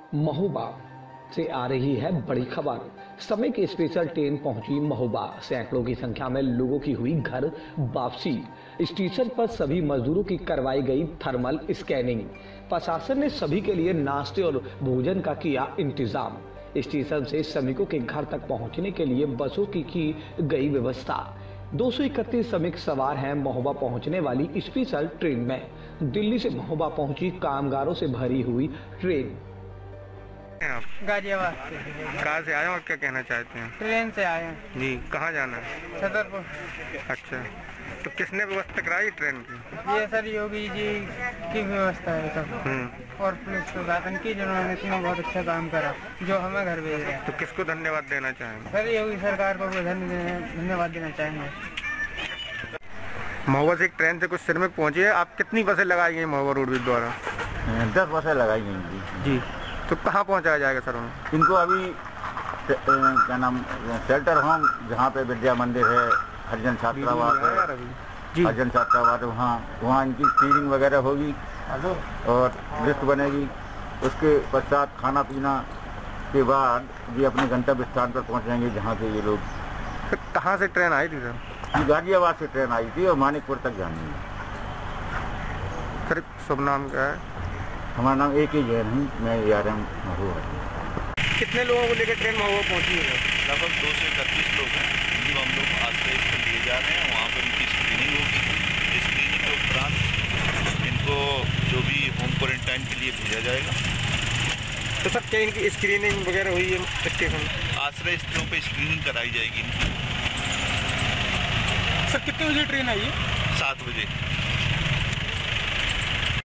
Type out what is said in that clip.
महोबा से आ रही है बड़ी खबर। समय की स्पेशल ट्रेन पहुंची महोबा। सैकड़ों की संख्या में लोगों की हुई घर वापसी। स्टेशन पर सभी मजदूरों की करवाई गई थर्मल स्कैनिंग। प्रशासन ने सभी के लिए नाश्ते और भोजन का किया इंतजाम। स्टेशन से श्रमिकों के घर तक पहुंचने के लिए बसों की गई व्यवस्था। 231 श्रमिक सवार हैं महोबा पहुंचने वाली स्पेशल ट्रेन में। दिल्ली से महोबा पहुंची कामगारों से भरी हुई ट्रेन। आप गाजियाबाद से। कहाँ से आए हैं और क्या कहना चाहते हैं? ट्रेन से आए हैं। जी, कहाँ जाना है? छतरपुर। अच्छा, तो किसने व्यवस्था कराई ट्रेन की? ये सर योगी जी की व्यवस्था है सब, और पुलिस प्रशासन की, जिन्होंने इसमें बहुत अच्छा काम करा, जो हमें घर भेज रहे हैं। तो किसको धन्यवाद देना चाहेंगे? सर योगी सरकार को धन्यवाद देना चाहेंगे। महोबा से एक ट्रेन से कुछ श्रमिक पहुंचे हैं। आप कितनी बसें लगाई गई महोबा रोडवेज द्वारा? 10 बसें लगाई गई जी, तो कहाँ पहुँचाया जाएगा सर उन्हें? इनको अभी क्या नाम शेल्टर होम, जहाँ पे विद्या मंदिर है, हरिजन छात्रावास है, हरिजन छात्रावास, वहाँ इनकी स्क्रीनिंग वगैरह होगी और लिस्ट बनेगी। उसके पश्चात खाना पीना के बाद ये अपने गंतव्य स्थान पर पहुँचेंगे, जहाँ से ये लोग। तो कहाँ से ट्रेन आई थी सर? ये गाजियाबाद से ट्रेन आई थी और मानिकपुर तक जानी है। सर शुभ नाम क्या है? हमारा नाम एक ही जैन है, मैं ARM महोबा। कितने लोगों को लेकर ट्रेन महोबा पहुंची है? लगभग 2 से 31 लोग हैं जिनको हम लोग आश्रय स्थल लिए जा रहे हैं। वहाँ पर उनकी स्क्रीनिंग होगी। स्क्रीनिंग के उपरांत इनको जो भी होम क्वारंटाइन के लिए भेजा जाएगा। तो सर क्या इनकी स्क्रीनिंग वगैरह हुई है स्टेशन? आश्रय स्थलों पर स्क्रीनिंग कराई जाएगी इनकी। सर कितने बजे ट्रेन आई है? 7 बजे।